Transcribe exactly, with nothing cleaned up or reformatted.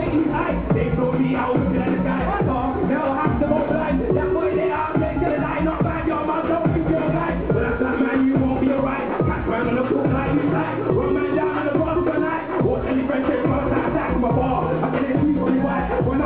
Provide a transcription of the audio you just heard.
east high. They told me I was looking at the sky. I thought, they'll have to go blind. That boy they are making till the night. Not bad, your mouth don't think you're right. But that's that man, you won't be alright. Catch man on the cook like you like. Run man down on the bus tonight. Watch any friend take first attack my ball. I can see you white.